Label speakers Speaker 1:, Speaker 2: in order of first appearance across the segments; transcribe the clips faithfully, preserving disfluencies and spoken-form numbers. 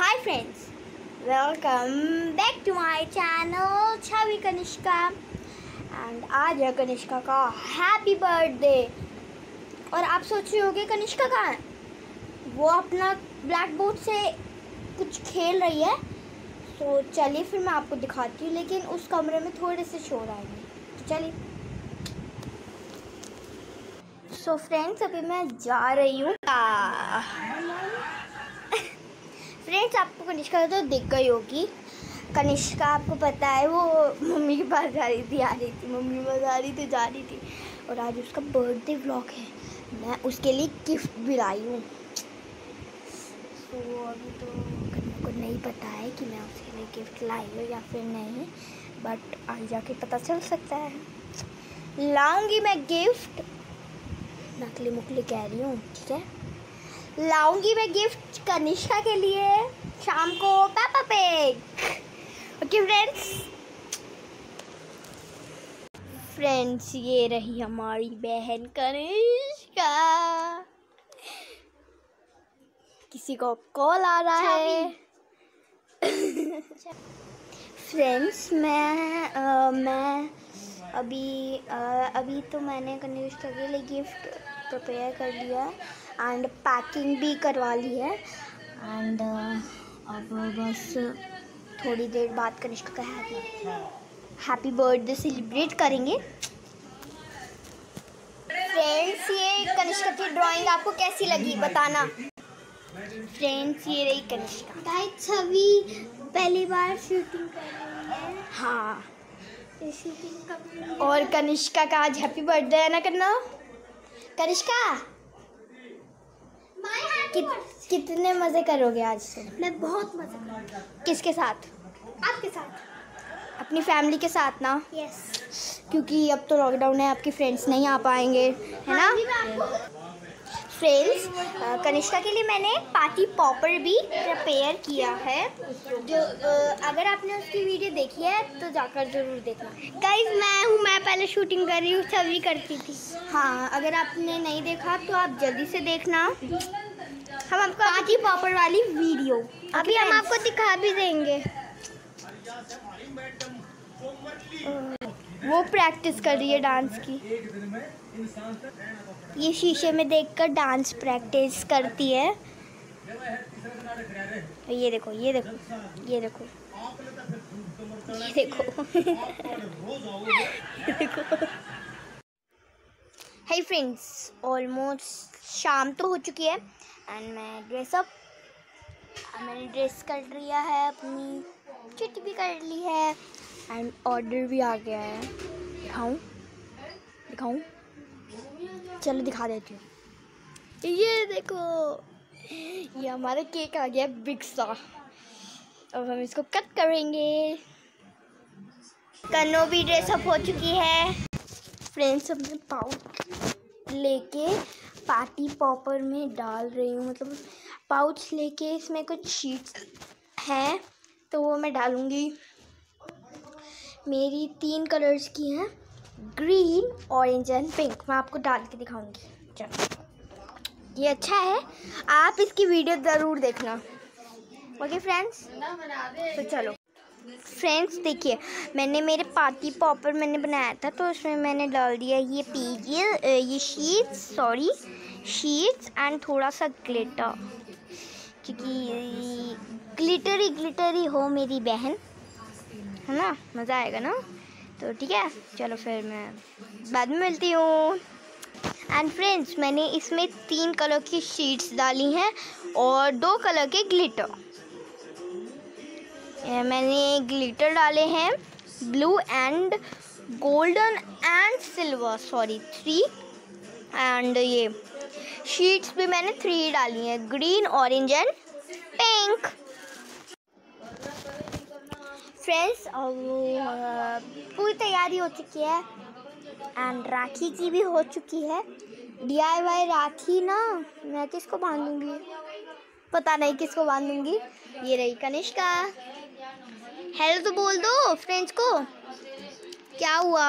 Speaker 1: Hi friends, welcome back to my channel Chhavi Kanishka. And आज है कनिष्का का हैप्पी बर्थडे। और आप सोच रहे होंगे कनिष्का कहाँ है? वो अपना ब्लैक बोर्ड से कुछ खेल रही है। तो चलिए फिर मैं आपको दिखाती हूँ, लेकिन उस कमरे में थोड़े से शोर आएंगे, तो चलिए। सो फ्रेंड्स, अभी मैं जा रही हूँ। फ्रेंड्स, आपको कनिष्का तो दिख गई होगी। कनिष्का आपको पता है वो मम्मी के पास जा रही थी, आ रही थी, मम्मी के पास आ रही थी, जा रही थी। और आज उसका बर्थडे व्लॉग है, मैं उसके लिए गिफ्ट भी लाई हूँ। तो अभी तो कनिष्का को नहीं पता है कि मैं उसके लिए गिफ्ट लाई हूँ या फिर नहीं, बट आगे जाके पता चल सकता है। लाऊंगी मैं गिफ्ट, नकली मुकली कह रही हूँ, ठीक है। लाऊंगी मैं गिफ्ट कनिष्का के लिए शाम को Peppa Pig. Okay friends friends ये रही हमारी बहन कनिष्का। किसी को कॉल आ रहा है। फ्रेंड्स मैं आ, मैं अभी आ, अभी तो मैंने कनिष्का के लिए गिफ्ट प्रिपेयर कर लिया है एंड पैकिंग भी करवा ली है। एंड अब बस थोड़ी देर बाद कनिष्का का हैप्पी बर्थडे सेलिब्रेट करेंगे। फ्रेंड्स, ये कनिष्का की ड्राइंग आपको कैसी लगी बताना। फ्रेंड्स, ये रही कनिष्का। गाइस, छवि पहली बार शूटिंग कर रही है। हाँ, शूटिंग का। और कनिष्का का आज हैप्पी बर्थडे है ना करना। कनिष्का कि, कितने मज़े करोगे आज से? मैं बहुत मज़े करूँगी। किसके साथ? आपके साथ, अपनी फैमिली के साथ ना। यस, क्योंकि अब तो लॉकडाउन है, आपके फ्रेंड्स नहीं आ पाएंगे, है ना। फ्रेंड्स, कनिष्का के लिए मैंने पार्टी पॉपर भी प्रिपेयर किया है, जो अगर आपने उसकी वीडियो देखी है तो जाकर ज़रूर देखना। गाइस, मैं हूँ, मैं पहले शूटिंग कर रही हूँ, छवि करती थी। हाँ, अगर आपने नहीं देखा तो आप जल्दी से देखना। हम आपको पार्टी पॉपर वाली वीडियो अभी हम आपको दिखा भी देंगे। वो प्रैक्टिस कर रही है डांस की। ये शीशे में देखकर डांस प्रैक्टिस करती है। ये देखो, ये देखो, ये देखो, ये देखो, ये देखो। हे फ्रेंड्स, ऑलमोस्ट शाम तो हो चुकी है एंड मैं ड्रेसअप मैंने ड्रेस कर लिया है, अपनी छुट्टी भी कर ली है एंड ऑर्डर भी आ गया है। दिखाऊं दिखाऊं चलो दिखा देती हूँ। ये देखो, ये हमारा केक आ गया बिग सा। अब हम इसको कट करेंगे। कन्नो भी ड्रेसअप हो चुकी है। फ्रेंड्स, अब मैं पाउच लेके पार्टी पॉपर में डाल रही हूँ, मतलब पाउच लेके इसमें कुछ शीट्स हैं तो वो मैं डालूँगी। मेरी तीन कलर्स की हैं, ग्रीन, ऑरेंज एंड पिंक। मैं आपको डाल के दिखाऊंगी। चलो, ये अच्छा है, आप इसकी वीडियो ज़रूर देखना। ओके फ्रेंड्स, तो चलो फ्रेंड्स, देखिए मैंने मेरे पार्टी पॉपर मैंने बनाया था तो उसमें मैंने डाल दिया ये पेजेस, ये शीट्स, सॉरी शीट्स एंड थोड़ा सा ग्लिटर, क्योंकि ग्लिटरी ग्लिटरी हो मेरी बहन, है ना, मज़ा आएगा ना। तो ठीक है, चलो फिर मैं बाद में मिलती हूँ। एंड फ्रेंड्स, मैंने इसमें तीन कलर की शीट्स डाली हैं और दो कलर के ग्लिटर। मैंने ग्लिटर डाले हैं blue and golden and silver, sorry three. And ये शीट्स भी मैंने थ्री डाली हैं, green, orange and pink. Friends, अब पूरी तैयारी हो चुकी है एंड राखी की भी हो चुकी है। डी आई वाई राखी ना, मैं किसको बांधूंगी पता नहीं, किसको बांधूंगी। ये रही कनिष्का। हेलो तो बोल दो फ्रेंड्स को। क्या हुआ,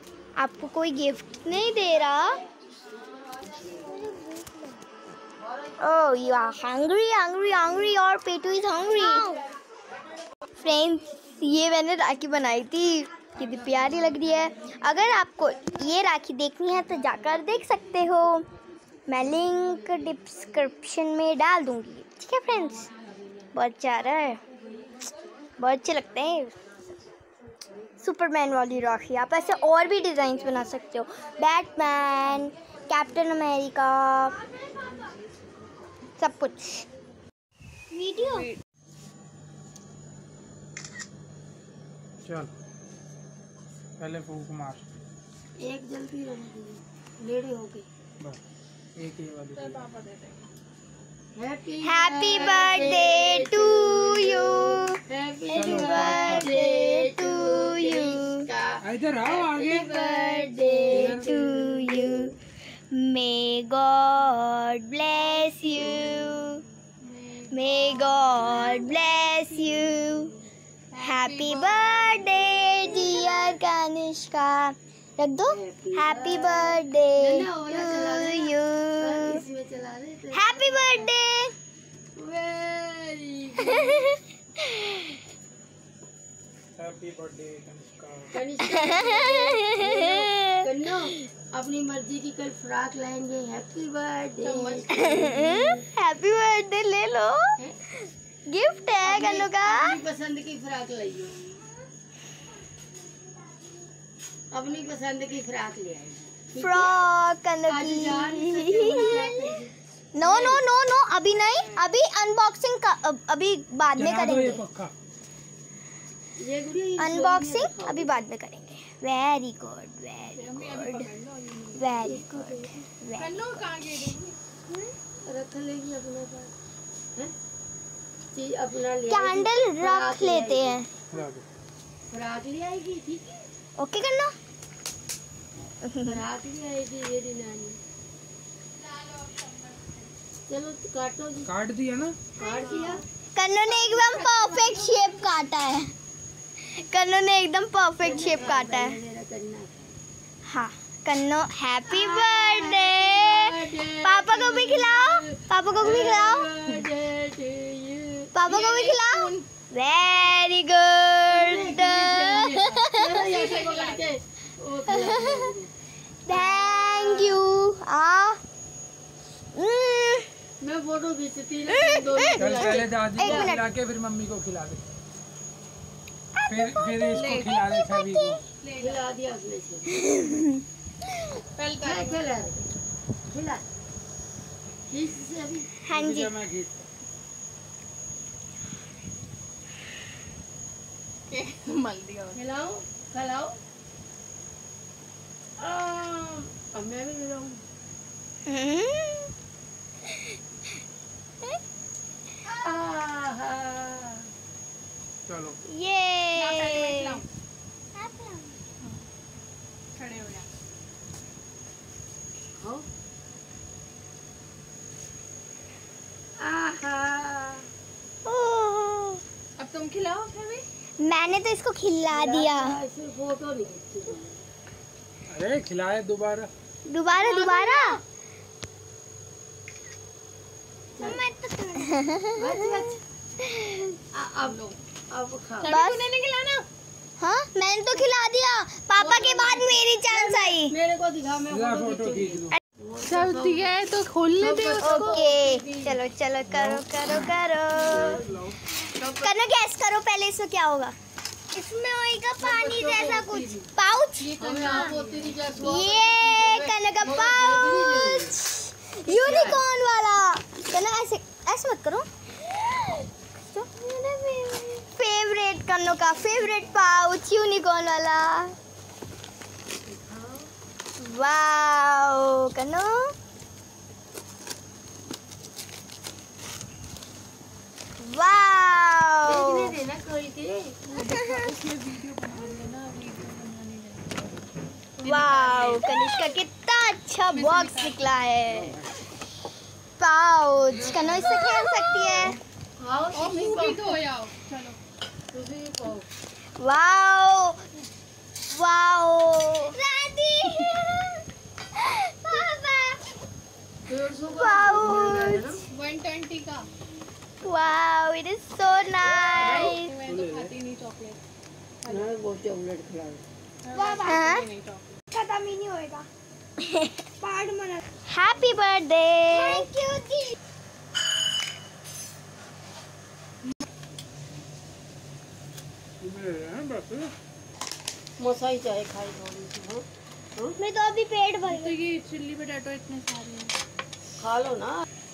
Speaker 1: आपको कोई गिफ्ट नहीं दे रहा? Oh, you are hungry, hungry, hungry और पेटू is hungry. Friends, ये मैंने राखी बनाई थी, कितनी प्यारी लग रही है. अगर आपको ये राखी देखनी है तो जाकर देख सकते हो. मैं लिंक डिस्क्रिप्शन में डाल दूंगी. ठीक है फ्रेंड्स. बहुत प्यारा है, बहुत अच्छे लगते हैं. सुपरमैन वाली राखी. आप ऐसे और भी डिज़ाइंस बना सकते हो. बैटमैन, कैप्टन अमेरिका, सब कुछ. वीडियो
Speaker 2: चल पहले फूक मार.
Speaker 1: एक जल्दी लेडी हो गई.
Speaker 2: बस एक ये वाली.
Speaker 3: पापा दे देंगे.
Speaker 1: Happy birthday to you. Happy birthday to you.
Speaker 2: इधर आओ आगे.
Speaker 1: Birthday to you. May God bless you. May God bless you. Happy birthday dear Kanishka. रख दो. Happy birthday to you. Happy birthday.
Speaker 2: Happy birthday Kanishka.
Speaker 3: Kanno अपनी मर्जी की कल फ्रॉक लाएंगे. Happy birthday.
Speaker 1: हैप्पी बर्थडे ले लो. गिफ्ट है कन्नो का.
Speaker 3: अपनी पसंद की फ्रॉक लाइए. अपनी पसंद की फ्रॉक ले आई.
Speaker 1: फ्रॉक कन्नो की. नो नो नो नो अभी नहीं. अभी अनबॉक्सिंग का अभी बाद में करेंगे. अनबॉक्सिंग अभी बाद में करेंगे. Very good, very good, very good.
Speaker 3: रख लेगी अपने पास. चीज अपना ले.
Speaker 1: कैंडल रख लेते हैं.
Speaker 3: फ्रॉक ले आएगी. ठीक है.
Speaker 1: ओके करना.
Speaker 3: फ्रॉक ले आएगी मेरी नानी. चलो काटो जी.
Speaker 2: काट दिया ना.
Speaker 3: काट दिया.
Speaker 1: कन्नू ने एकदम परफेक्ट शेप काटा है. कन्नू ने एकदम परफेक्ट शेप काटा है. हाँ कन्नू. Happy birthday. पापा को भी खिलाओ. पापा को भी खिलाओ. पापा को भी खिलाओ. Very good. Thank you. आ
Speaker 3: मैं फोटो खींचती.
Speaker 2: पहले दादी को खिला के फिर मम्मी को खिला दे. फिर फिर इसको खिला दे. सभी को
Speaker 3: खिला दिया उसने से. खिला खिला खिला. खींच से अभी.
Speaker 1: हाँ जी.
Speaker 2: मैं खींच.
Speaker 3: मल दिया. खिलाओ खिलाओ. अब मैं भी खिलाऊं.
Speaker 2: चलो
Speaker 1: ये
Speaker 3: खड़े हो जा. हो. आहा.
Speaker 1: ओह,
Speaker 3: अब तुम खिलाओ.
Speaker 1: मैंने तो इसको खिला दिया.
Speaker 3: ऐसे फोटो नहीं खींची.
Speaker 2: अरे खिलाए दोबारा.
Speaker 1: दोबारा दोबारा.
Speaker 3: अब लो. अब खाओ.
Speaker 1: बस नहीं खिलाना. हाँ मैंने तो खिला दिया. पापा के बाद मेरी चांस आई.
Speaker 3: मेरे को दिखा. मैं
Speaker 2: फोटो खींच दो.
Speaker 3: चल दिया है तो खोलने दे.
Speaker 1: ओके चलो चलो करो करो करो. करो गैस करो पहले. इसमें क्या होगा? इसमें होगा पानी जैसा कुछ पाउच. ये कनो का पाउच. यूनिकॉर्न वाला. कनो ऐसे ऐसे मत करो. फेवरेट कनो का फेवरेट पाउच यूनिकॉर्न वाला. वाओ कनो. वाओ.
Speaker 3: देना खोल के.
Speaker 1: वाओ कनिष्का कितना अच्छा बॉक्स निकला है. पाउच. कनो इससे खेल सकती है. Wow wow. दादी पापा. Pouch. Wow, it is so nice.
Speaker 3: मैं तो खाती नहीं चॉकलेट।
Speaker 4: ना वो चॉकलेट खिला
Speaker 1: वाह
Speaker 3: खाती नहीं चॉकलेट।
Speaker 1: खत्म ही नहीं होएगा। पार्ट मना। Happy birthday. थैंक यू दी।
Speaker 4: मसाई चाय खाई थोड़ी सी। हाँ हाँ
Speaker 1: मैं तो अभी पेट भर
Speaker 3: तो ये चिल्ली पोटैटो इतने सारे हैं।
Speaker 4: खा लो ना।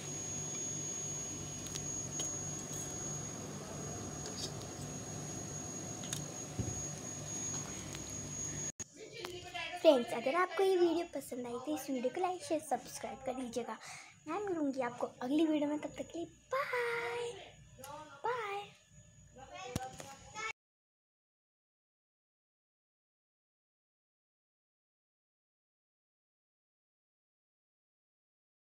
Speaker 1: फ्रेंड्स, अगर आपको ये वीडियो पसंद आई तो इस वीडियो को लाइक शेयर सब्सक्राइब कर दीजिएगा। मैं मिलूंगी आपको अगली वीडियो में, तब तक के लिए बाय।